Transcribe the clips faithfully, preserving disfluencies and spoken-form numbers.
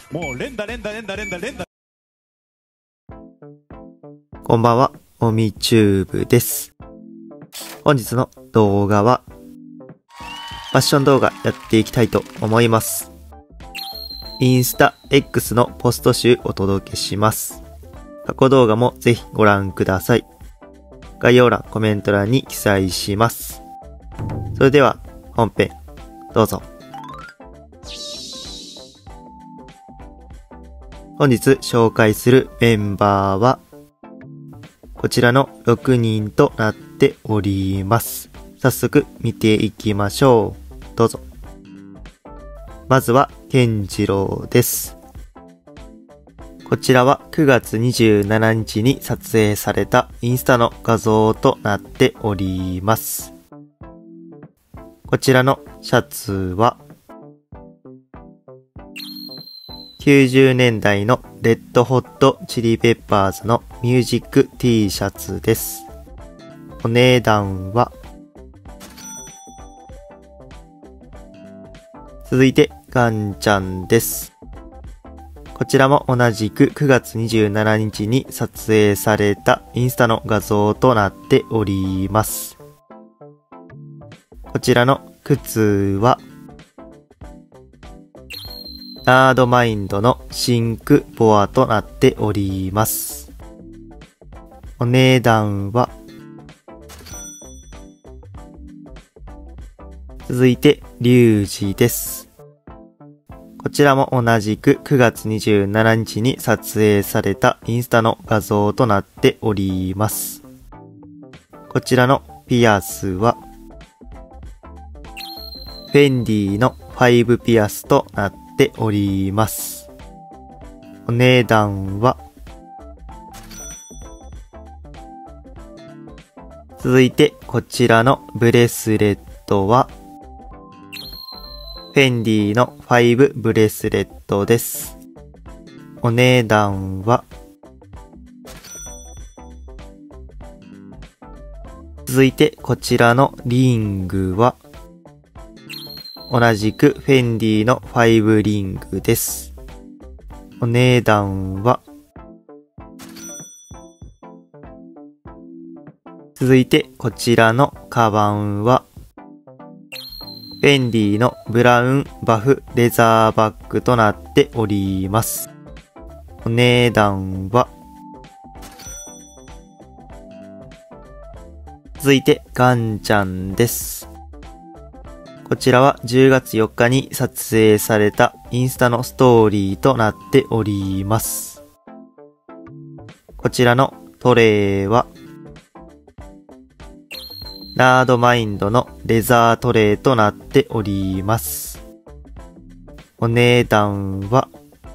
もう連打連打連打連打連打。 こんばんは、おみチューブです。本日の動画は、ファッション動画やっていきたいと思います。インスタ X のポスト集お届けします。過去動画もぜひご覧ください。概要欄、コメント欄に記載します。それでは、本編、どうぞ。本日紹介するメンバーは、こちらのろくにんとなっております。早速見ていきましょう。どうぞ。まずは、健次郎です。こちらはくがつにじゅうしちにちに撮影されたインスタの画像となっております。こちらのシャツは、きゅうじゅうねんだいのレッドホットチリペッパーズのミュージック T シャツです。お値段は、続いてガンちゃんです。こちらも同じくくがつにじゅうしちにちに撮影されたインスタの画像となっております。こちらの靴は、ナードマインドのシンクボアとなっております。お値段は、続いてリュウジです。こちらも同じくくがつにじゅうしちにちに撮影されたインスタの画像となっております。こちらのピアスは、フェンディのファイブピアスとなっております。お値段は、続いてこちらのブレスレットは、フェンディのファイブブレスレットです。お値段は、続いてこちらのリングは、同じくフェンディのファイブリングです。お値段は、続いてこちらのカバンは、フェンディのブラウンバフレザーバッグとなっております。お値段は、続いてガンちゃんです。こちらはじゅうがつよっかに撮影されたインスタのストーリーとなっております。こちらのトレイは、ナードマインドのレザートレイとなっております。お値段は、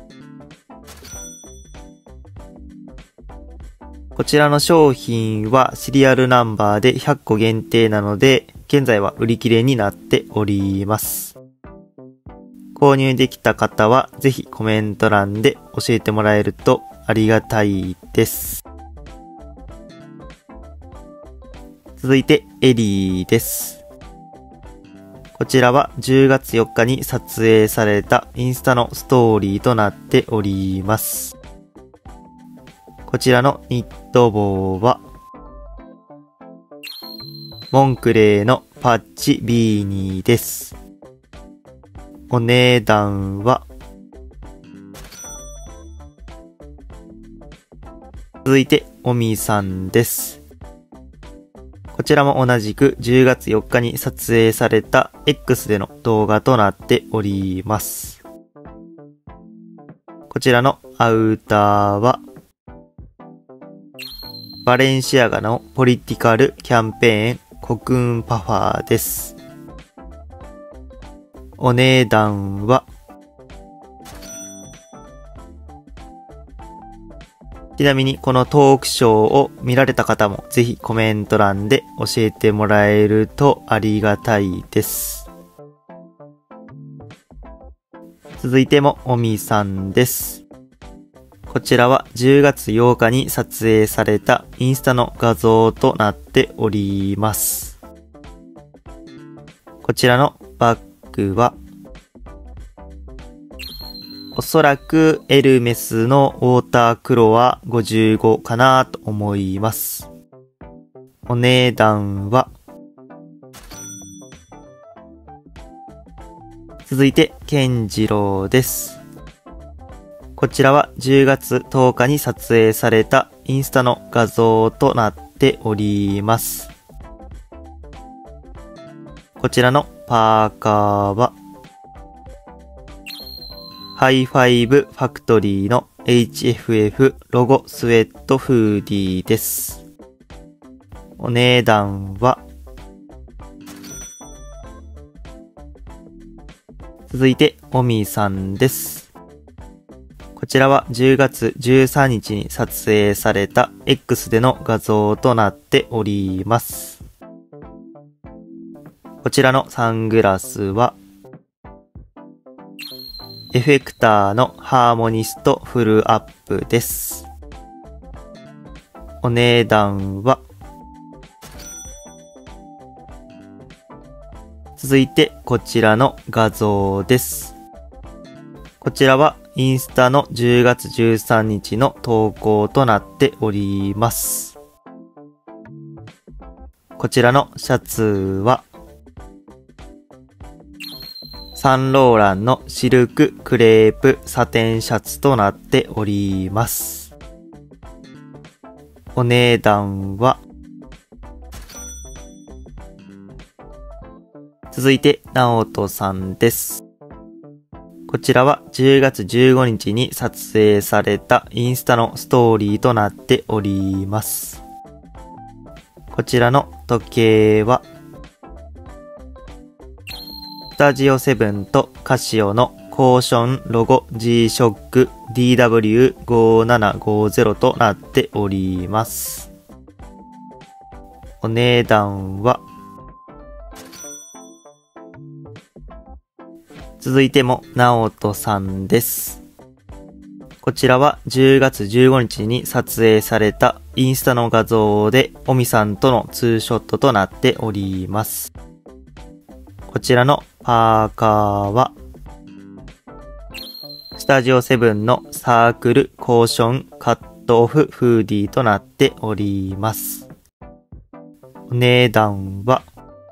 こちらの商品はシリアルナンバーでひゃっこ限定なので、現在は売り切れになっております。購入できた方はぜひコメント欄で教えてもらえるとありがたいです。続いてエリーです。こちらはじゅうがつよっかに撮影されたインスタのストーリーとなっております。こちらのニット帽は、モンクレーのパッチビーニーです。お値段は、続いておみさんです。こちらも同じくじゅうがつよっかに撮影された X での動画となっております。こちらのアウターは、バレンシアガのポリティカルキャンペーンコクーンパファーです。お値段は、ちなみにこのトークショーを見られた方もぜひコメント欄で教えてもらえるとありがたいです。続いてもおみさんです。こちらはじゅうがつようかに撮影されたインスタの画像となっております。こちらのバッグはおそらくエルメスのウォーター黒はごじゅうごかなと思います。お値段は、続いて、ケンジロウです。こちらはじゅうがつとおかに撮影されたインスタの画像となっております。こちらのパーカーは、ハイファイブファクトリーの エイチエフエフ ロゴスウェットフーディーです。お値段は、続いて、オミさんです。こちらはじゅうがつじゅうさんにちに撮影された X での画像となっております。こちらのサングラスは、エフェクターのハーモニストフルアップです。お値段は、続いてこちらの画像です。こちらはインスタのじゅうがつじゅうさんにちの投稿となっております。こちらのシャツは、サンローランのシルククレープサテンシャツとなっております。お値段は、続いて、ナオトさんです。こちらはじゅうがつじゅうごにちに撮影されたインスタのストーリーとなっております。こちらの時計は、スタジオセブンとカシオのコーションロゴ G ショック ディーダブリューごーななごーぜろ となっております。お値段は、続いても、ナオトさんです。こちらはじゅうがつじゅうごにちに撮影されたインスタの画像で、オミさんとのツーショットとなっております。こちらのパーカーは、スタジオセブンのサークルコーションカットオフフーディーとなっております。お値段は、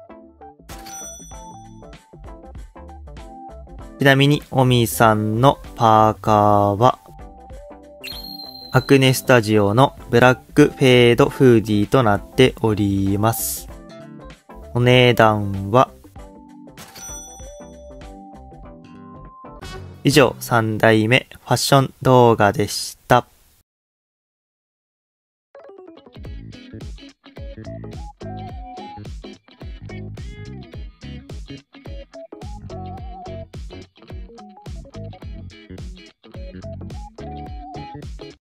ちなみに、オミさんのパーカーは、アクネスタジオのブラックフェードフーディーとなっております。お値段は、以上さんだいめファッション動画でした。